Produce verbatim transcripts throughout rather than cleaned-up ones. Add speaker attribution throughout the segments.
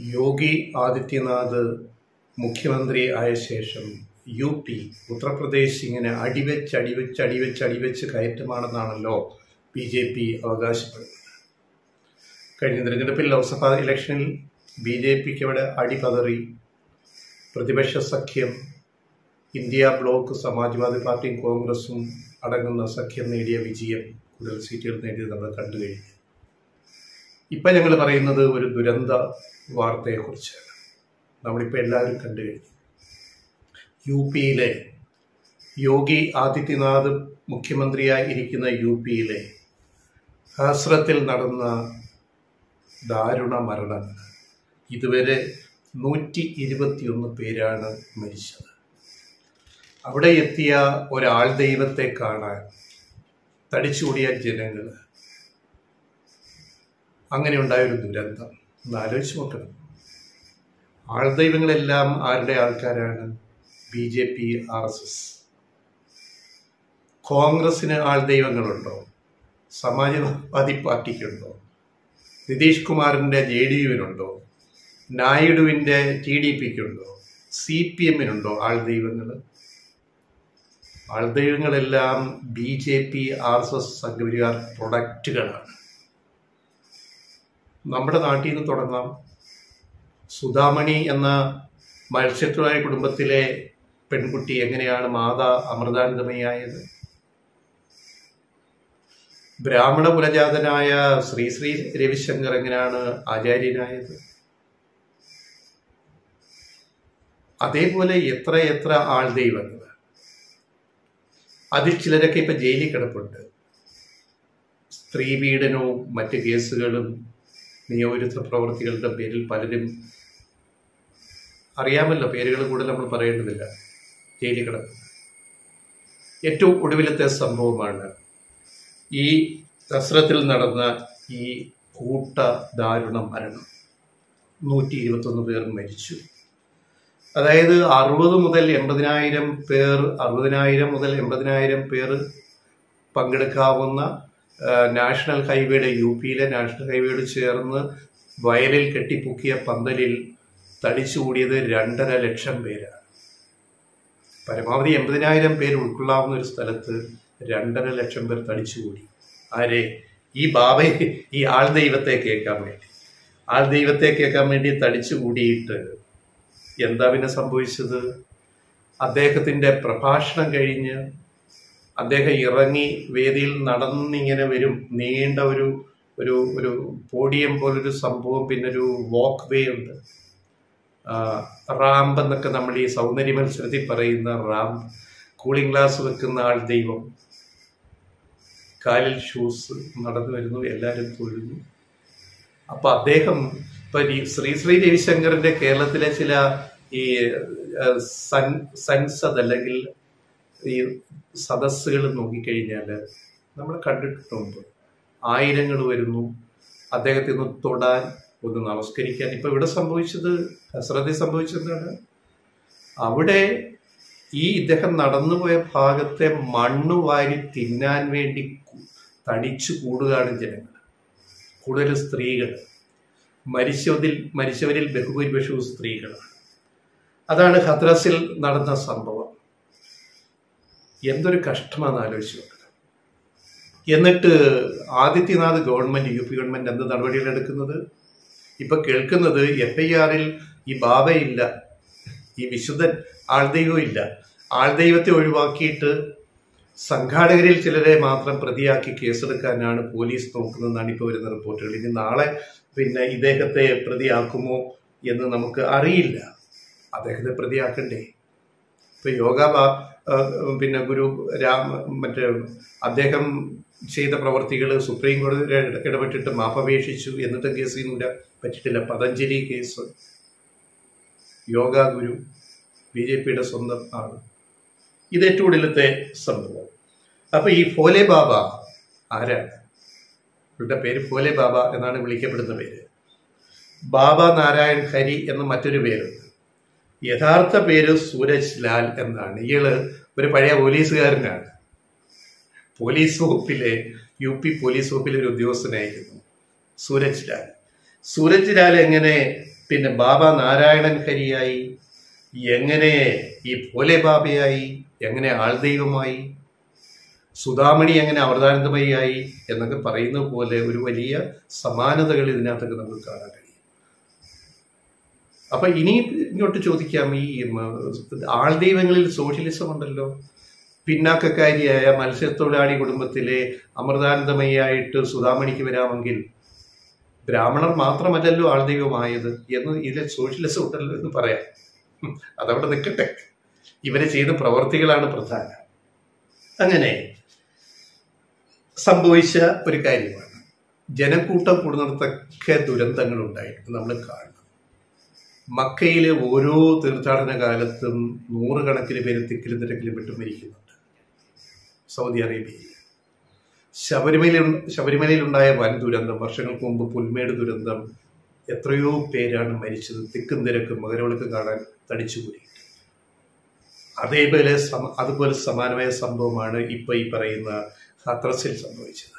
Speaker 1: യോഗി ആദിത്യനാഥ് മുഖ്യമന്ത്രി ആയ ശേഷം യു പി ഉത്തർപ്രദേശ് ഇങ്ങനെ അടിവെച്ച് അടിവെച്ച് അടിവെച്ച് അടിവെച്ച് കയറ്റമാണെന്നാണല്ലോ ബി ജെ പി അവകാശപ്പെടുന്നത്. കഴിഞ്ഞ തിരഞ്ഞെടുപ്പിൽ ലോക്സഭാ ഇലക്ഷനിൽ ബി ജെ പിക്ക് അവിടെ അടിപതറി. പ്രതിപക്ഷ സഖ്യം ഇന്ത്യ ബ്ലോക്ക്, സമാജ്വാദി പാർട്ടിയും കോൺഗ്രസും അടങ്ങുന്ന സഖ്യം നേടിയ വിജയം, കൂടുതൽ സീറ്റുകൾ നേടിയത് നമ്മൾ കണ്ടു കഴിഞ്ഞു. ഇപ്പം ഞങ്ങൾ പറയുന്നത് ഒരു ദുരന്ത വാർത്തയെക്കുറിച്ചാണ്. നമ്മളിപ്പോൾ എല്ലാവരും കണ്ടു കഴിഞ്ഞു. യു പിയിലെ യോഗി ആദിത്യനാഥ് മുഖ്യമന്ത്രിയായി ഇരിക്കുന്ന യു പിയിലെ ഹസ്രത്തിൽ നടന്ന ദാരുണ മരണങ്ങൾ. ഇതുവരെ നൂറ്റി ഇരുപത്തിയൊന്ന് പേരാണ് മരിച്ചത്. അവിടെ എത്തിയ ഒരാൾ ദൈവത്തെ കാണാൻ തടിച്ചുകൂടിയ ജനങ്ങൾ. അങ്ങനെ ഉണ്ടായൊരു ദുരന്തം ഒന്ന് ആലോചിച്ച് നോക്കണം. ആൾദൈവങ്ങളെല്ലാം ആരുടെ ആൾക്കാരാണ്? B J P, R S S. കോൺഗ്രസിന് ആൾദൈവങ്ങളുണ്ടോ? സമാജ്വാദി പാർട്ടിക്കുണ്ടോ? നിതീഷ് കുമാറിൻ്റെ ജെ ഡി യുവിനുണ്ടോ? നായിഡുവിൻ്റെ ടി ഡി പിക്കുണ്ടോ? സി പി എമ്മിനുണ്ടോ ആൾദൈവങ്ങൾ? ആൾദൈവങ്ങളെല്ലാം B J P, R S S Sangh Parivar പ്രൊഡക്റ്റുകളാണ്. നമ്മുടെ നാട്ടിൽ നിന്ന് തുടങ്ങാം. സുധാമണി എന്ന മത്സ്യത്തൊഴിലാളി കുടുംബത്തിലെ പെൺകുട്ടി എങ്ങനെയാണ് മാതാ അമൃതാനന്ദമയായത്? ബ്രാഹ്മണ കുലജാതനായ ശ്രീ ശ്രീ രവിശങ്കർ എങ്ങനെയാണ് ആചാര്യനായത്? അതേപോലെ എത്ര എത്ര ആൾദൈവങ്ങൾ. അതിൽ ചിലരൊക്കെ ഇപ്പം ജയിലിൽ കിടപ്പുണ്ട്. സ്ത്രീ പീഡനവും മറ്റ് കേസുകളും നിയമവിരുദ്ധ പ്രവൃത്തികളുടെ പേരിൽ പലരും, അറിയാമല്ലോ, പേരുകൾ കൂടുതൽ നമ്മൾ പറയേണ്ടതില്ല, ജയിലിൽ കിടക്കും. ഏറ്റവും ഒടുവിലത്തെ സംഭവമാണ് ഈ ഹസ്രത്തിൽ നടന്ന ഈ കൂട്ട ദാരുണ മരണം. നൂറ്റി ഇരുപത്തൊന്ന് പേർ മരിച്ചു. അതായത് അറുപത് മുതൽ എൺപതിനായിരം പേർ അറുപതിനായിരം മുതൽ എൺപതിനായിരം പേർ പങ്കെടുക്കാവുന്ന നാഷണൽ ഹൈവേയുടെ, യു പിയിലെ നാഷണൽ ഹൈവേയോട് ചേർന്ന് വയലിൽ കെട്ടിപ്പൊക്കിയ പന്തലിൽ തടിച്ചുകൂടിയത് രണ്ടര ലക്ഷം പേരാണ്. പരമാവധി എൺപതിനായിരം പേര് ഉൾക്കൊള്ളാവുന്ന ഒരു സ്ഥലത്ത് രണ്ടര ലക്ഷം പേർ തടിച്ചുകൂടി. ആരെ? ഈ ബാബയെ, ഈ ആൾ ദൈവത്തെ കേൾക്കാൻ വേണ്ടി. ആൾ ദൈവത്തെ കേൾക്കാൻ വേണ്ടി തടിച്ചു കൂടിയിട്ട് എന്താ പിന്നെ സംഭവിച്ചത്? അദ്ദേഹത്തിൻ്റെ പ്രഭാഷണം കഴിഞ്ഞ് അദ്ദേഹം ഇറങ്ങി വേദിയിൽ നടന്നിങ്ങനെ വരും. നീണ്ട ഒരു ഒരു ഒരു പോഡിയം പോലൊരു സംഭവം, പിന്നെ ഒരു വാക്ക് വേ ഉണ്ട്, റാമ്പ് എന്നൊക്കെ നമ്മൾ ഈ സൗന്ദര്യ മത്സരത്തിൽ പറയുന്ന റാമ്പ്. കൂളിംഗ് ഗ്ലാസ് വെക്കുന്ന ആൾ ദൈവം, കാലിൽ ഷൂസ്, നടന്നു വരുന്നു, എല്ലാവരും തൊഴുന്നു. അപ്പൊ അദ്ദേഹം ഇപ്പൊ ശ്രീ ശ്രീ രവിശങ്കറിന്റെ കേരളത്തിലെ ചില ഈ സൻ സൻസദ് അല്ലെങ്കിൽ ഈ സദസ്സുകൾ നോക്കിക്കഴിഞ്ഞാൽ നമ്മൾ കണ്ടിട്ടുണ്ട്. ആയിരങ്ങൾ വരുന്നു അദ്ദേഹത്തെ ഒന്ന് തൊടാൻ, ഒന്ന് നമസ്കരിക്കാൻ. ഇപ്പൊ ഇവിടെ സംഭവിച്ചത്, ഹസ്രത്തിൽ സംഭവിച്ചതാണ്, അവിടെ ഈ ഇദ്ദേഹം നടന്നുപോയ ഭാഗത്തെ മണ്ണ് വാരി തിന്നാൻ വേണ്ടി തടിച്ചു കൂടുകയാണ് ജനങ്ങൾ, കൂടുതൽ സ്ത്രീകൾ. മരിച്ചതിൽ മരിച്ചവരിൽ ബഹുഭൂരിപക്ഷവും സ്ത്രീകളാണ്. അതാണ് ഹദ്രസിൽ നടന്ന സംഭവം. എന്തൊരു കഷ്ടമാണെന്ന് ആലോചിച്ച് നോക്കുക. എന്നിട്ട് Adityanath government, U P government എന്ത് നടപടികൾ എടുക്കുന്നത്? ഇപ്പൊ കേൾക്കുന്നത് എഫ് ഐ ആറിൽ ഈ ബാബയില്ല, ഈ വിശുദ്ധൻ ആൾദൈവം ഇല്ല, ആൾദൈവത്തെ ഒഴിവാക്കിയിട്ട് സംഘാടകരിൽ ചിലരെ മാത്രം പ്രതിയാക്കി കേസെടുക്കാനാണ് പോലീസ് നോക്കുന്നതെന്നാണ് ഇപ്പോൾ വരുന്ന റിപ്പോർട്ടുകൾ. ഇനി നാളെ പിന്നെ ഇദ്ദേഹത്തെ പ്രതിയാക്കുമോ എന്ന് നമുക്ക് അറിയില്ല. അദ്ദേഹത്തെ പ്രതിയാക്കണ്ടേ? ഇപ്പൊ യോഗ പിന്നെ ഗുരു രാം മറ്റേ അദ്ദേഹം ചെയ്ത പ്രവർത്തികൾ സുപ്രീം കോടതി ഇടപെട്ടിട്ട് മാപ്പപേക്ഷിച്ചു, എന്നിട്ട് കേസ് ചെയ്യാൻ പറ്റിയിട്ടില്ല. Patanjali case, yoga guru B J പിയുടെ സ്വന്തം ആണ്. ഇത് ഏറ്റവും ഒടുവിലത്തെ സംഭവം. അപ്പൊ ഈ ഭോലെ ബാബ ആരാണ്? ഇവരുടെ പേര് ഭോലെ ബാബ എന്നാണ് വിളിക്കപ്പെടുന്ന പേര്. ബാബ നാരായൺ ഹരി എന്ന മറ്റൊരു പേരുണ്ട്. യഥാർത്ഥ പേര് സൂരജ് ലാൽ എന്നാണ്. ഇയാള് ഒരു പഴയ പോലീസുകാരനാണ്. പോലീസ് വകുപ്പിലെ, യു പി പോലീസ് വകുപ്പിലെ ഒരു ഉദ്യോഗസ്ഥനായിരുന്നു സൂരജ് ലാൽ. സൂരജ് ലാൽ എങ്ങനെ പിന്നെ ബാബ നാരായണൻ ഹരിയായി, എങ്ങനെ ഈ ഭോലെ ബാബയായി, എങ്ങനെ ആൾദൈവമായി, സുധാമണി എങ്ങനെ അമൃതാനന്ദമയായി എന്നൊക്കെ പറയുന്ന പോലെ ഒരു വലിയ സമാനതകൾ ഇതിനകത്തൊക്കെ നമുക്ക് കാണാൻ കഴിയും. അപ്പൊ ഇനി ഇങ്ങോട്ട് ചോദിക്കാം, ഈ ആൾദൈവങ്ങളിൽ സോഷ്യലിസം ഉണ്ടല്ലോ. പിന്നാക്കക്കാരിയായ മത്സ്യത്തൊഴിലാളി കുടുംബത്തിലെ അമൃതാനന്ദമയായിട്ട് സുധാമണിക്ക് വരാമെങ്കിൽ ബ്രാഹ്മണർ മാത്രമല്ലല്ലോ ആൾദൈവമായത് എന്ന് ഇതിൽ സോഷ്യലിസം ഉണ്ടല്ലോ എന്ന് പറയാം. അതവിടെ നിൽക്കട്ടെ, ഇവരെ ചെയ്ത പ്രവർത്തികളാണ് പ്രധാനം. അങ്ങനെ സംഭവിച്ച ഒരു കാര്യമാണ്. ജനക്കൂട്ടം കൂടുന്നിടത്തൊക്കെ ദുരന്തങ്ങൾ ഉണ്ടായിട്ട് നമ്മൾ കാണണം. മക്കയിലെ ഓരോ തീർത്ഥാടന കാലത്തും നൂറുകണക്കിന് പേര് തിക്കിലും തിരക്കിലും വിട്ടു മരിക്കുന്നുണ്ട്. സൗദി അറേബ്യയിൽ ശബരിമല ശബരിമലയിലുണ്ടായ വൻ ദുരന്തം, വർഷങ്ങൾക്ക് മുമ്പ് പുൽമേട് ദുരന്തം, എത്രയോ പേരാണ് മരിച്ചത്. തിക്കും തിരക്കും മകരവിളക്ക് കാണാൻ തടിച്ചുകൂടിയിട്ട്. അതേപോലെ അതുപോലെ സമാനമായ സംഭവമാണ് ഇപ്പൊ ഈ പറയുന്ന ഹത്രസിൽ സംഭവിച്ചത്.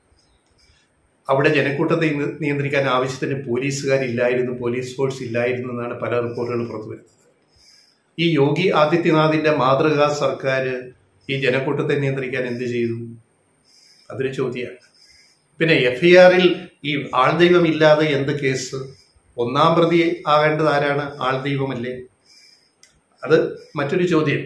Speaker 1: അവിടെ ജനക്കൂട്ടത്തെ നിയന്ത്രിക്കാൻ ആവശ്യത്തിന് പോലീസുകാരില്ലായിരുന്നു, പോലീസ് ഫോഴ്സ് ഇല്ലായിരുന്നു എന്നാണ് പല റിപ്പോർട്ടുകളും പുറത്തു വരുന്നത്. ഈ യോഗി ആദിത്യനാഥിന്റെ മാതൃകാ സർക്കാർ ഈ ജനക്കൂട്ടത്തെ നിയന്ത്രിക്കാൻ എന്ത് ചെയ്തു? അതൊരു ചോദ്യമാണ്. പിന്നെ എഫ് ഐ ആറിൽ ഈ ആൾദൈവം ഇല്ലാതെ എന്ത് കേസ്? ഒന്നാം പ്രതി ആകേണ്ടത് ആരാണ്? ആൾദൈവമല്ലേ? അത് മറ്റൊരു ചോദ്യം.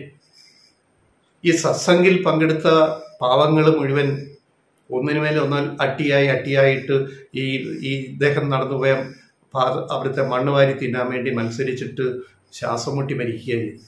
Speaker 1: ഈ സത്സംഗിൽ പങ്കെടുത്ത പാവങ്ങൾ മുഴുവൻ ഒന്നിനുമേൽ ഒന്നാൽ അട്ടിയായി അട്ടിയായിട്ട് ഈ ഈ ഇദ്ദേഹം നടന്നുപോയ അവിടുത്തെ മണ്ണ് വാരി തിന്നാൻ വേണ്ടി മത്സരിച്ചിട്ട് ശ്വാസം മുട്ടി മരിക്കുകയായിരുന്നു.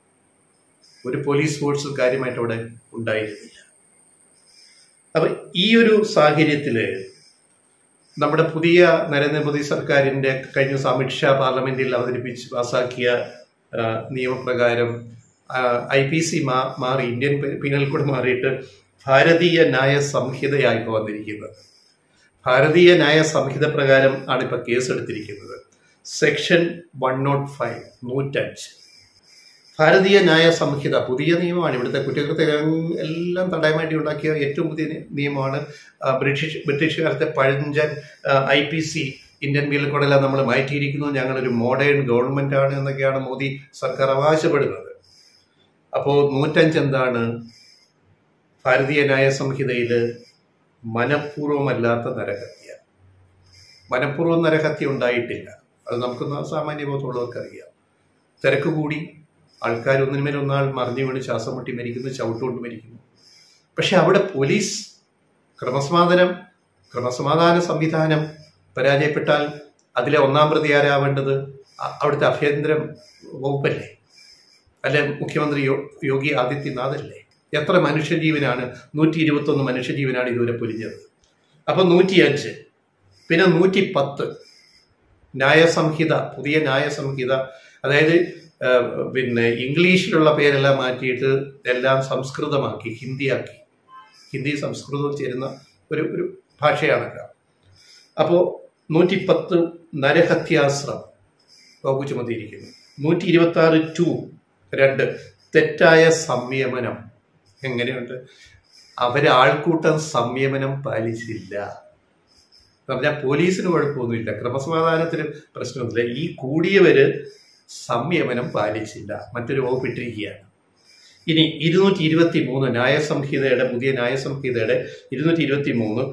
Speaker 1: ഒരു പോലീസ് ഫോഴ്സ് കാര്യമായിട്ട് അവിടെ ഉണ്ടായിരുന്നില്ല. അപ്പൊ ഈ ഒരു സാഹചര്യത്തില് നമ്മുടെ പുതിയ നരേന്ദ്രമോദി സർക്കാരിന്റെ കഴിഞ്ഞ ദിവസം അമിത്ഷാ പാർലമെന്റിൽ അവതരിപ്പിച്ച് പാസാക്കിയ നിയമപ്രകാരം ഐ പി സി മാറി ഇന്ത്യൻ പീനൽ കോഡ് മാറിയിട്ട് ഭാരതീയ ന്യായ സംഹിതയായി വന്നിരിക്കുന്നത്. ഭാരതീയ ന്യായ സംഹിത പ്രകാരം ആണ് ഇപ്പൊ കേസ് എടുത്തിരിക്കുന്നത്. സെക്ഷൻ വൺ നോട്ട് ഫൈവ് നൂറ്റഞ്ച് ഭാരതീയ ന്യായ സംഹിത പുതിയ നിയമമാണ്. ഇവിടുത്തെ കുറ്റകൃത്യം എല്ലാം തടയാൻ വേണ്ടി ഉണ്ടാക്കിയ ഏറ്റവും പുതിയ നിയമമാണ്. ബ്രിട്ടീഷ് ബ്രിട്ടീഷുകാരത്തെ പഴഞ്ചൻ I P C Indian penal കോഡെല്ലാം നമ്മൾ മാറ്റിയിരിക്കുന്നു, ഞങ്ങളൊരു മോഡേൺ ഗവൺമെന്റ് ആണ് എന്നൊക്കെയാണ് മോദി സർക്കാർ അവകാശപ്പെടുന്നത്. അപ്പോൾ നൂറ്റഞ്ച് എന്താണ്? ഭാരതീയ ന്യായ സംഹിതയിൽ മനഃപൂർവമല്ലാത്ത നരഹത്യ. മനഃപൂർവ്വം നരഹത്യ ഉണ്ടായിട്ടില്ല. അത് നമുക്ക് സാമാന്യ ബോധമുള്ളവർക്ക് അറിയാം. തിരക്ക് കൂടി ആൾക്കാർ ഒന്നിനുമേൽ ഒന്നാൾ മറിഞ്ഞു വീണ് ശ്വാസം മുട്ടി മരിക്കുന്നു, ചവിട്ടുകൊണ്ട് മരിക്കുന്നു. പക്ഷെ അവിടെ പോലീസ് ക്രമസമാധാനം ക്രമസമാധാന സംവിധാനം പരാജയപ്പെട്ടാൽ അതിലെ ഒന്നാം പ്രതി ആരാവേണ്ടത്? അവിടുത്തെ ആഭ്യന്തര വകുപ്പല്ലേ? അല്ലെ മുഖ്യമന്ത്രി യോഗി ആദിത്യനാഥ് അല്ലേ? എത്ര മനുഷ്യജീവനാണ്? നൂറ്റി ഇരുപത്തൊന്ന് മനുഷ്യജീവനാണ് ഇതുവരെ പൊലിഞ്ഞത്. അപ്പൊ നൂറ്റി അഞ്ച് പിന്നെ നൂറ്റി പത്ത് ന്യായസംഹിത, പുതിയ ന്യായസംഹിത, അതായത് പിന്നെ ഇംഗ്ലീഷിലുള്ള പേരെല്ലാം മാറ്റിയിട്ട് എല്ലാം സംസ്കൃതമാക്കി, ഹിന്ദിയാക്കി. ഹിന്ദി സംസ്കൃതവും ചേരുന്ന ഒരു ഒരു ഭാഷയാണല്ലോ. അപ്പോൾ നൂറ്റി പത്ത് നരഹത്യാശ്രം വകുപ്പ് ചുമത്തിയിരിക്കുന്നു. നൂറ്റി ഇരുപത്തി ആറ് ടു രണ്ട് തെറ്റായ സംയമനം. എങ്ങനെയുണ്ട്? അവര് ആൾക്കൂട്ടം സംയമനം പാലിച്ചില്ല. പറഞ്ഞാൽ പോലീസിന് കുഴപ്പമൊന്നുമില്ല, ക്രമസമാധാനത്തിന് പ്രശ്നമൊന്നുമില്ല. ഈ കൂടിയവര് സംയമനം പാലിച്ചില്ല, മറ്റൊരു വകുപ്പ് ഇട്ടിരിക്കുകയാണ്. ഇനി ഇരുന്നൂറ്റി ഇരുപത്തി മൂന്ന് ന്യായസംഹിതയുടെ പുതിയ ന്യായസംഹിതയുടെ ഇരുന്നൂറ്റി ഇരുപത്തി മൂന്ന്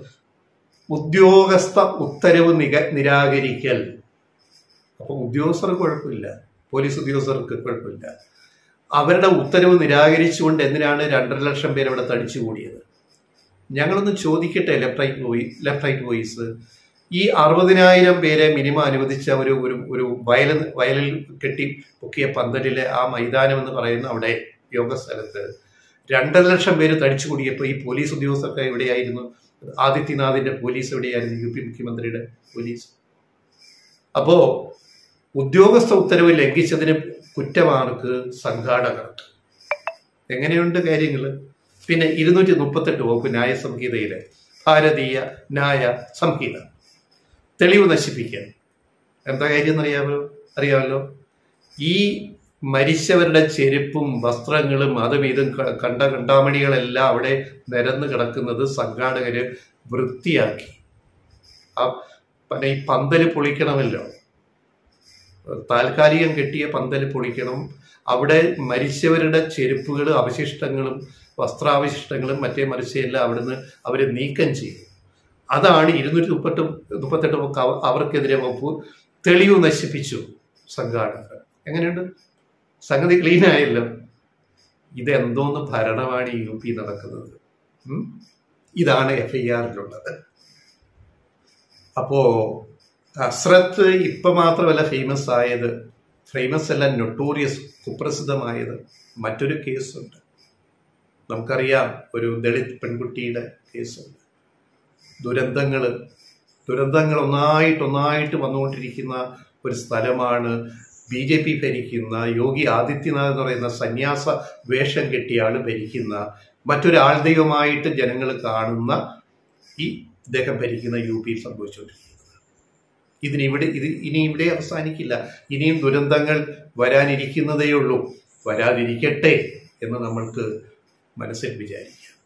Speaker 1: ഉദ്യോഗസ്ഥ ഉത്തരവ് നിക നിരാകരിക്കൽ. അപ്പൊ ഉദ്യോഗസ്ഥർക്ക് കുഴപ്പമില്ല, പോലീസ് ഉദ്യോഗസ്ഥർക്ക് കുഴപ്പമില്ല. അവരുടെ ഉത്തരവ് നിരാകരിച്ചുകൊണ്ട് എന്തിനാണ് രണ്ടര ലക്ഷം പേര് അവിടെ തടിച്ചു കൂടിയത്? ഞങ്ങളൊന്ന് ചോദിക്കട്ടെ, ലെഫ്റ്റ് റൈറ്റ് വോയി ലെഫ്റ്റ് റൈറ്റ് വോയിസ് ഈ അറുപതിനായിരം പേരെ മിനിമം അനുവദിച്ച ഒരു ഒരു ഒരു വയൽ വയലിൽ കെട്ടി പൊക്കിയ പന്തലിലെ ആ മൈതാനം എന്ന് പറയുന്ന അവിടെ യോഗ സ്ഥലത്ത് രണ്ടര ലക്ഷം പേര് തടിച്ചു കൂടിയപ്പോൾ ഈ പോലീസ് ഉദ്യോഗസ്ഥർക്ക് എവിടെയായിരുന്നു? ആദിത്യനാഥിന്റെ പോലീസ് എവിടെയായിരുന്നു? യു പി മുഖ്യമന്ത്രിയുടെ പോലീസ്. അപ്പോ ഉദ്യോഗസ്ഥ ഉത്തരവ് ലംഘിച്ചതിന് കുറ്റമാർക്ക്? സംഘാടകർക്ക്. എങ്ങനെയുണ്ട് കാര്യങ്ങൾ? പിന്നെ ഇരുന്നൂറ്റി മുപ്പത്തെട്ട് വകുപ്പ് ന്യായ സംഹിതയിലെ ഭാരതീയ ന്യായ സംഹിത തെളിവ് നശിപ്പിക്കാൻ. എന്താ കാര്യം എന്നറിയാമല്ലോ അറിയാമല്ലോ ഈ മരിച്ചവരുടെ ചെരുപ്പും വസ്ത്രങ്ങളും അതും ഇതും കണ്ട കണ്ടാമണികളെല്ലാം അവിടെ നിരന്ന് കിടക്കുന്നത് സംഘാടകര് വൃത്തിയാക്കി. ആ പിന്നെ ഈ പന്തല് പൊളിക്കണമല്ലോ, താൽക്കാലികം കെട്ടിയ പന്തൽ പൊളിക്കണം, അവിടെ മരിച്ചവരുടെ ചെരുപ്പുകൾ അവശിഷ്ടങ്ങളും വസ്ത്രാവശിഷ്ടങ്ങളും മറ്റേ മറിച്ചെല്ലാം അവിടുന്ന് അവർ നീക്കം ചെയ്യും. അതാണ് ഇരുന്നൂറ്റി മുപ്പത്തി മുപ്പത്തെട്ട് അവർക്കെതിരെ വകുപ്പ് തെളിവ് നശിപ്പിച്ചു സംഘാടകർ. എങ്ങനെയുണ്ട്? സംഗതി ക്ലീനായല്ലോ. ഇതെന്തോന്ന് ഭരണമാണ് ഈ യു പി നടക്കുന്നത്? ഇതാണ് എഫ് ഐ ആറിലുള്ളത്. അപ്പോ അസ്രത്ത് ഇപ്പൊ മാത്രമല്ല ഫേമസ് ആയത്, ഫേമസ് അല്ല, നൊട്ടോറിയസ്, കുപ്രസിദ്ധമായത് മറ്റൊരു കേസുണ്ട്. നമുക്കറിയാം, ഒരു ദളിത് പെൺകുട്ടിയുടെ കേസുണ്ട്. ദുരന്തങ്ങൾ ദുരന്തങ്ങൾ ഒന്നായിട്ട് ഒന്നായിട്ട് വന്നുകൊണ്ടിരിക്കുന്ന ഒരു സ്ഥലമാണ് ബി ജെ പി ഭരിക്കുന്ന യോഗി ആദിത്യനാഥ് എന്ന് പറയുന്ന സന്യാസ വേഷം കെട്ടിയ ആൾ ഭരിക്കുന്ന, മറ്റൊരു ആൾ ദൈവമായിട്ട് ജനങ്ങൾ കാണുന്ന ഈ ഇദ്ദേഹം ഭരിക്കുന്ന യു പിയിൽ സംഭവിച്ചുകൊണ്ടിരിക്കുന്നത്. ഇതിനിവിടെ ഇത് ഇനി ഇവിടെ അവസാനിക്കില്ല. ഇനിയും ദുരന്തങ്ങൾ വരാനിരിക്കുന്നതേ ഉള്ളൂ. വരാതിരിക്കട്ടെ എന്ന് നമ്മൾക്ക് മനസ്സിൽ വിചാരിക്കാം.